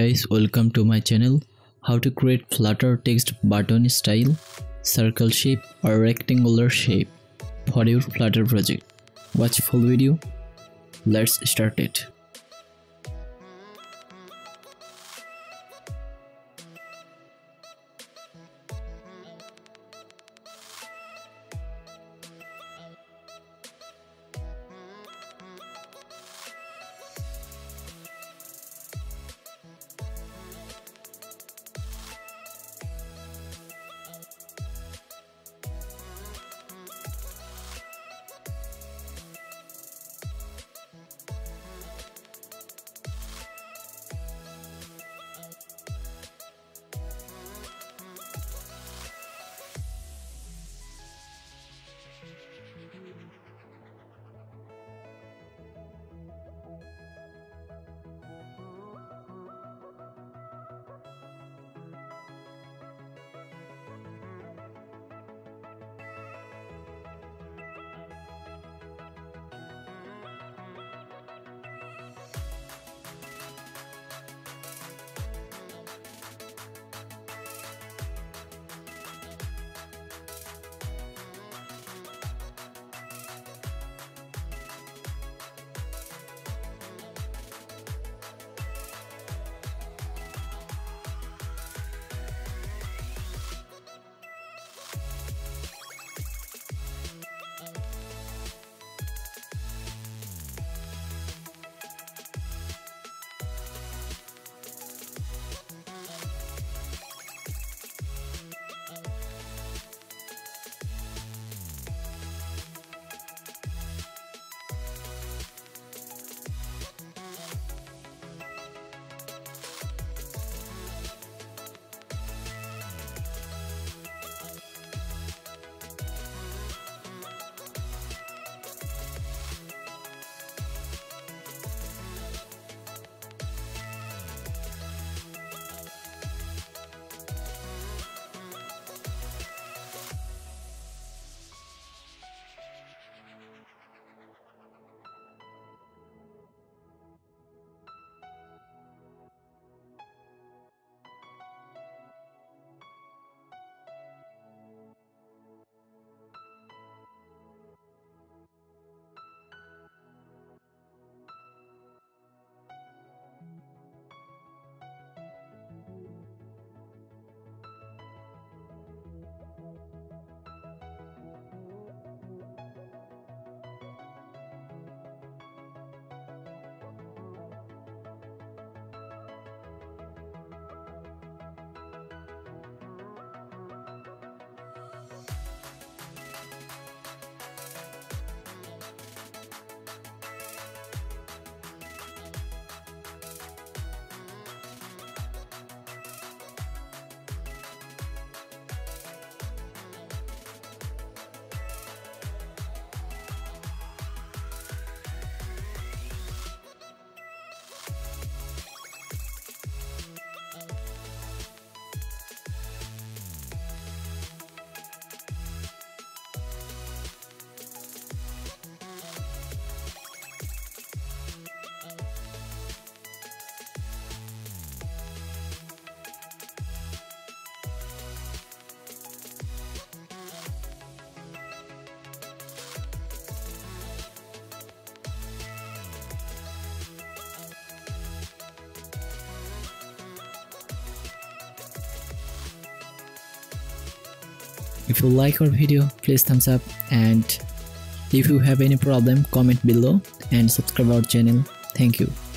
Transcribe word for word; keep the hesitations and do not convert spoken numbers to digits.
guys, welcome to my channel. How to create Flutter text button style, circle shape or rectangular shape for your Flutter project. Watch full video. Let's start it. If you like our video, please thumbs up, and if you have any problem, comment below and subscribe our channel. Thank you.